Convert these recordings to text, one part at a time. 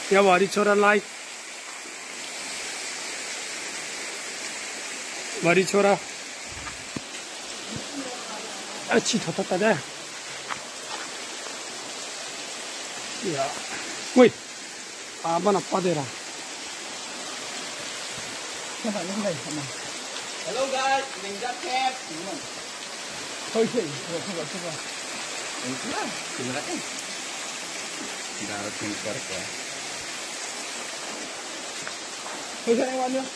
Ya wari chora like. Wari chora. Achi thotata de. Ya. Wait. Abana padera. Hello guys, mình đã kẹp. Thôi thôi. Darah tingkat ya. Thôi thôi anh ăn nữa.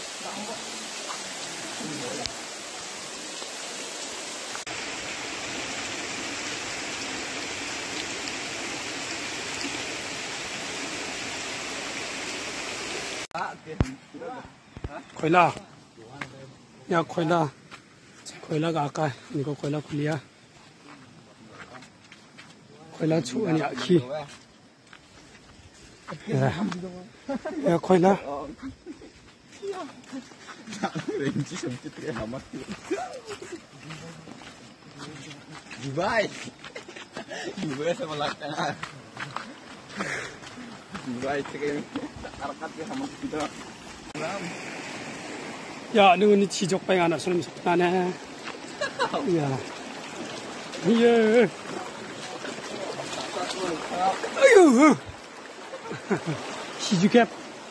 Khoila. Ya khoila. Khoila ga ka ni ko khoila khulia. Khoila chu ani akhi. Ya khoila. Renci sempit kayak amat. Dubai. Dubai sama lakana. Dubai kayak arakat kayak amat kita. 야, 너는 지적방이 안 왔으면 속나네. 야, 예. 아유, 시주캡.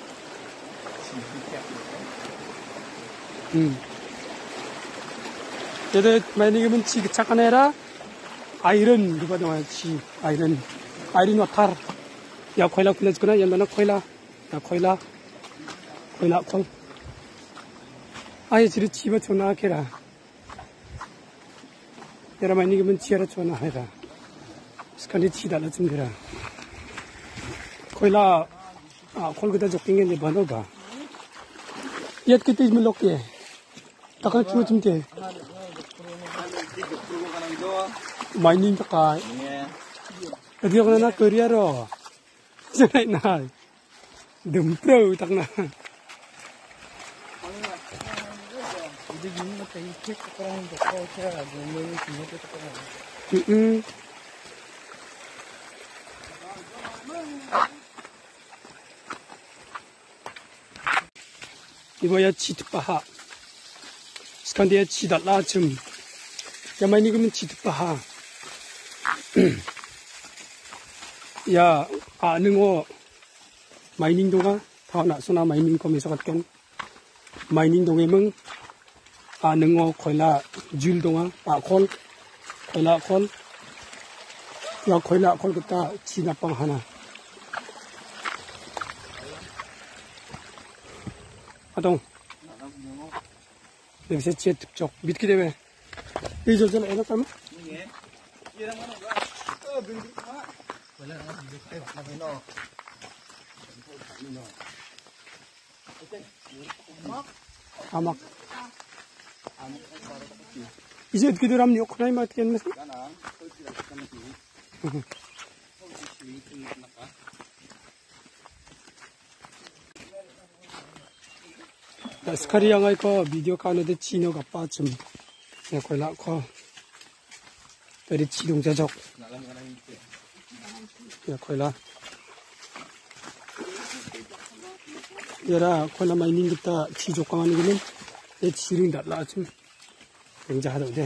얘들 만약에 지 착한 애라 아이런 누가 나와지 아이런 와타르. 야, 코일라 굴려주구나. 연나는 코일라. 야, 코일라. 콜. 아예 지를 집어 전화 해라. 여러분 이기면 지하라 전화해라. 스칸이 지달라 좀 되라. 코일라 콜그다 적긴 게 이제 번호가. 옛 그때 좀 놓게. 딱한 키워 좀 돼. 마이닝 딱가. 어디 가나 거리야로. 저기 나. 듬프로 딱나. 이거야 치트바하. 스칸디야 치달라 좀. 야마니 그러면 치트바하. 야, 능어 마이닝 동아 다 나서나 마이닝 검에서 갔던 마이닝 동에 멍 능어 코일라 줄 동아 콜 코일라 콜. 야 코일라 콜 그따 지나빵 하나. 아동. 여기서 지에 득적 믿기 때문에 이 저전 애가 까면? 아막 이제 어떻게 들어가면 욕하나 이마 어떻게 했나? 스카리 양아이 거 비디오 카는데 진호가 빠짐. 야 거기라 거 dari cidung jajok. Ya koila. Yara koila mining kita cijok kawan ini ni ciring dah lah cuma yang jahat tu deh.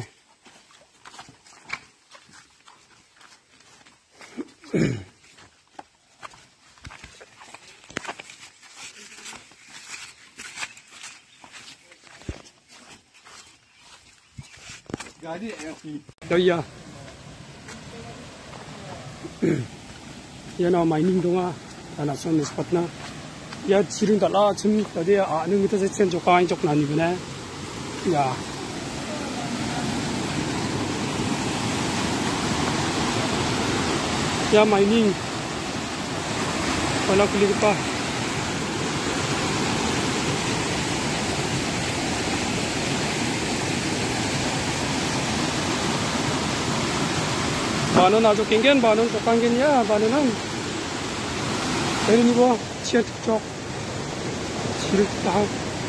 Doya. Ya na mining donga anak son spotna. Ya ciring dah lah cuma tadi anu kita sekian jokai jok nani benda. Ya. Ya mining. Kalau kulit apa? 바는 아주 갱견 바는 독강견이야. 바는 에르니고 치아 특적 치를 딱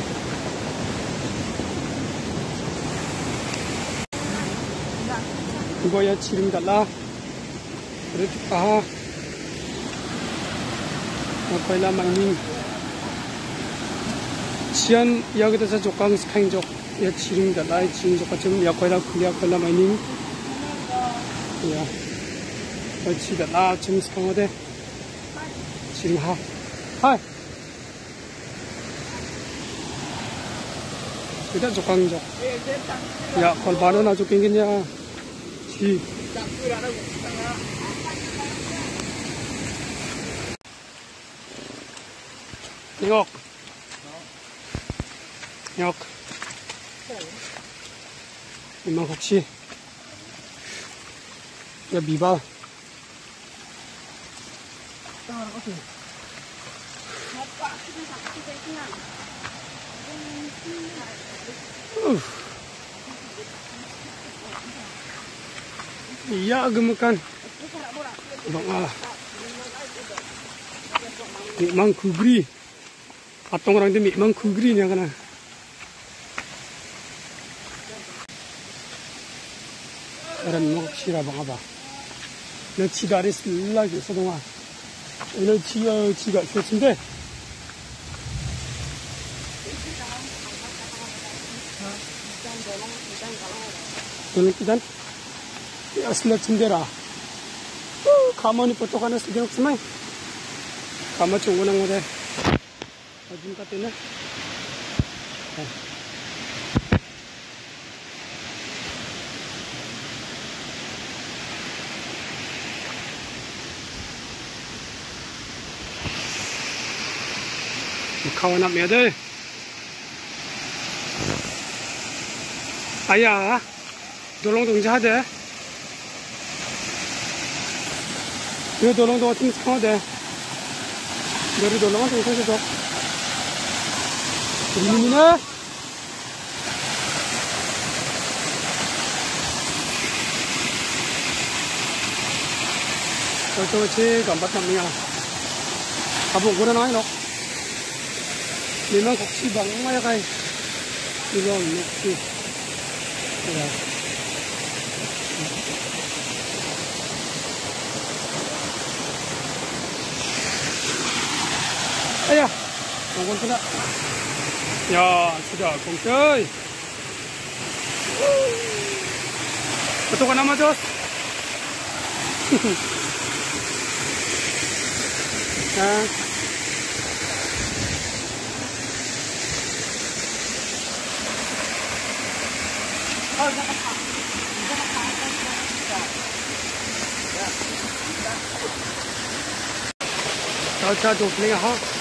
이거야 치름 달라 그렇게 딱 koila mining chian yagda sa jokang skang jok ya chiring da lai chiring jok pachim ya koila mining ya chi da la chim skang ode chiring ha hai kita jokang jok ya kol bano na joking nya chi Nyok. Nyok. 이만 혹시 야 미바. Iya gemukan. Bang Memang kugri. Atong orang itu memang kugri nya kana. Orang mau cira bang apa? Nak cira ada lagi sedang ah. Ini cira sesuatu. Tolong kita. Asal cendera. Kamu ni potokan asal jangan semai. Kamu cuma orang ada. Ajin katanya. Kawan nak mede. Ayah, tolong dong jahat deh. Yo tolong dong tim sekolah deh. Dari tolong dong saya dok. Ini mana? Kalau cek gambar namanya. Kamu guna naik dok. Memang koksi bang, mana kai? Memang koksi. Ya. Ayah, tunggu sebentar. Ya, sudah, kongsi. Betul kan nama Jos? Nah. Chào chào chụp lên hả?